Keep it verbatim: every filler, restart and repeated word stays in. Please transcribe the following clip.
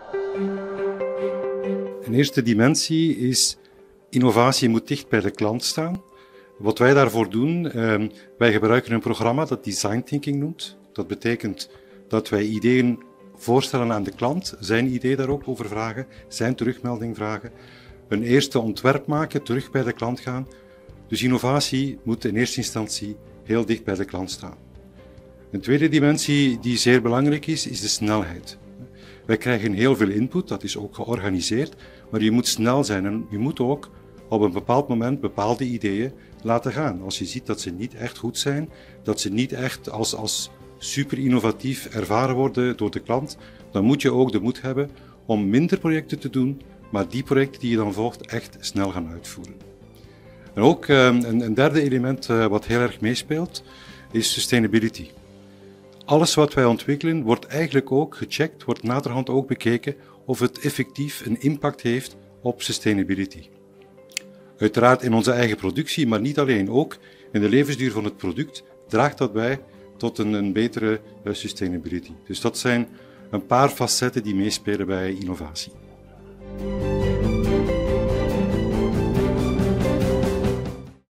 Een eerste dimensie is, innovatie moet dicht bij de klant staan. Wat wij daarvoor doen, eh, wij gebruiken een programma dat Design Thinking noemt. Dat betekent dat wij ideeën voorstellen aan de klant, zijn idee daar ook over vragen, zijn terugmelding vragen, een eerste ontwerp maken, terug bij de klant gaan. Dus innovatie moet in eerste instantie heel dicht bij de klant staan. Een tweede dimensie die zeer belangrijk is, is de snelheid. Wij krijgen heel veel input, dat is ook georganiseerd, maar je moet snel zijn en je moet ook op een bepaald moment bepaalde ideeën laten gaan. Als je ziet dat ze niet echt goed zijn, dat ze niet echt als, als super innovatief ervaren worden door de klant, dan moet je ook de moed hebben om minder projecten te doen, maar die projecten die je dan volgt echt snel gaan uitvoeren. En ook een, een derde element wat heel erg meespeelt, is sustainability. Alles wat wij ontwikkelen wordt eigenlijk ook gecheckt, wordt naderhand ook bekeken of het effectief een impact heeft op sustainability. Uiteraard in onze eigen productie, maar niet alleen, ook in de levensduur van het product draagt dat bij tot een, een betere sustainability. Dus dat zijn een paar facetten die meespelen bij innovatie.